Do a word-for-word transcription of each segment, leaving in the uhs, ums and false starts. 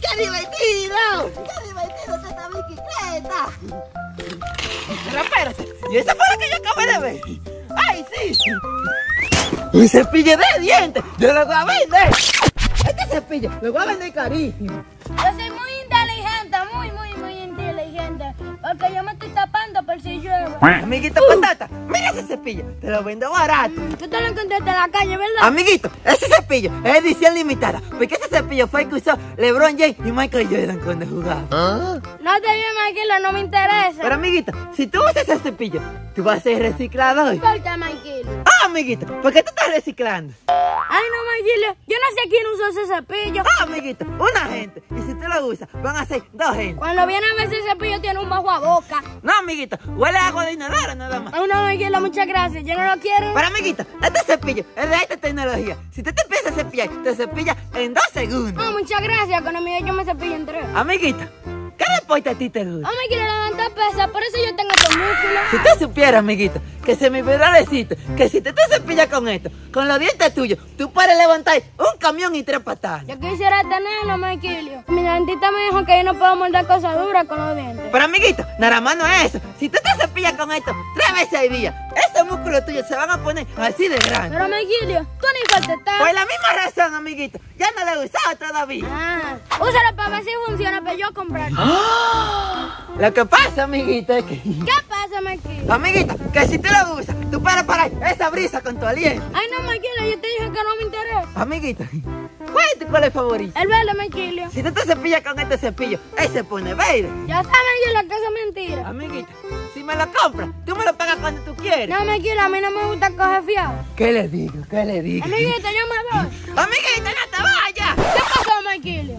¡Qué divertido! ¡Qué divertido es esta bicicleta! Pero espérate, ¿y esa fue la que yo acabé de ver? ¡Ay, sí! ¡Un cepillo de dientes! ¡Yo lo voy a vender! Este cepillo lo voy a vender carísimo. Yo soy muy inteligente, muy, muy, muy inteligente. Porque yo me estoy tapando por si llueve. Amiguito Patata, mira ese cepillo, te lo vendo barato. Tú te lo encontraste en la calle, ¿verdad? Amiguito, ese cepillo es edición limitada, porque ese cepillo fue el que usó LeBron James y Michael Jordan cuando jugaban. ¿Ah? No te digas, Maquilo, no me interesa. Pero amiguito, si tú usas ese cepillo, tú vas a ser reciclador. ¿Por qué, Maquilo? Ah, amiguito, ¿por qué tú estás reciclando? Ay, no, Maquilo, yo no sé quién usó ese cepillo. Ah, amiguito, una gente, y si tú lo usas, van a ser dos gente. Cuando viene a ver ese cepillo tiene un bajo a boca. No, amiguito, huele a agua de inodoro nada más. Ay, no, Maquilo, muchas gracias, yo no lo quiero. Pero amiguito, este cepillo es de alta tecnología. Si tú te empiezas a cepillar, te cepillas en dos segundos. No, muchas gracias, con el yo me cepillo en tres. Amiguito, ¿qué deporte a ti te gusta? Oh, me quiero levantar pesas, por eso yo tengo estos músculos. Si tú supieras, amiguito, que se me olvidó decirte que si te, te cepillas con esto, con los dientes tuyos, tú puedes levantar un camión y tres patadas. Yo quisiera tenerlo, Maquilio. Mi dentista me dijo que yo no puedo morder cosas duras con los dientes. Pero, amiguito, nada más no es eso. Si tú te cepillas con esto tres veces al día, esos músculos tuyos se van a poner así de grandes. Pero, Maquilio, tú ni falta estar. Por la misma razón, amiguito, ya no lo he usado todavía. Ah, úsalo para ver si funciona, pero yo comprarlo. Lo que pasa, amiguito, es que... ¿Qué pasa, Maquilio? Amiguito, que si tú lo usas, tú puedes parar esa brisa con tu aliento. Ay, no, Maquilio, yo te dije que no me interesa. Amiguito, ¿cuál es tu color favorito? El verde, Maquilio. Si tú te cepillas con este cepillo, él se pone verde. Ya saben yo lo que eso es mentira. Amiguito, si me lo compras, tú me lo pagas cuando tú quieres. No, Maquilio, a mí no me gusta coger fiado. ¿Qué le digo? ¿Qué le digo? Amiguito, yo me voy. Amiguito, no te vayas. ¿Qué pasó, Maquilio?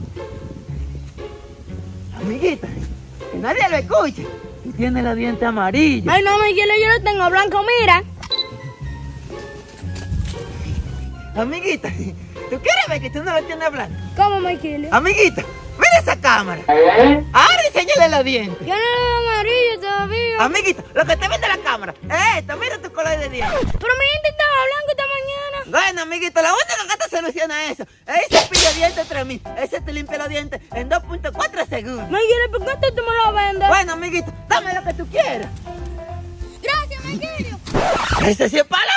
Amiguita, que nadie lo escuche. Tú tienes los dientes amarillos. Ay, no, Maquilio, yo lo tengo blanco, mira. Amiguita, ¿tú quieres ver que tú no lo tienes blanco? ¿Cómo, Maquilio? Amiguita, mira esa cámara. Ahora enséñale los dientes. Yo no lo veo amarillo todavía. Amiguita, lo que te vende la cámara es esto. Mira tu color de dientes. Pero mi diente estaba blanco esta mañana. Bueno, amiguito, la única que te soluciona eso es el cepillo de dientes tres mil. Ese te limpia los dientes en dos punto cuatro segundos. Maquilio, ¿por qué tú me lo vendes? Bueno, amiguito, dame lo que tú quieras. Gracias, Maquilio. Ese sí es para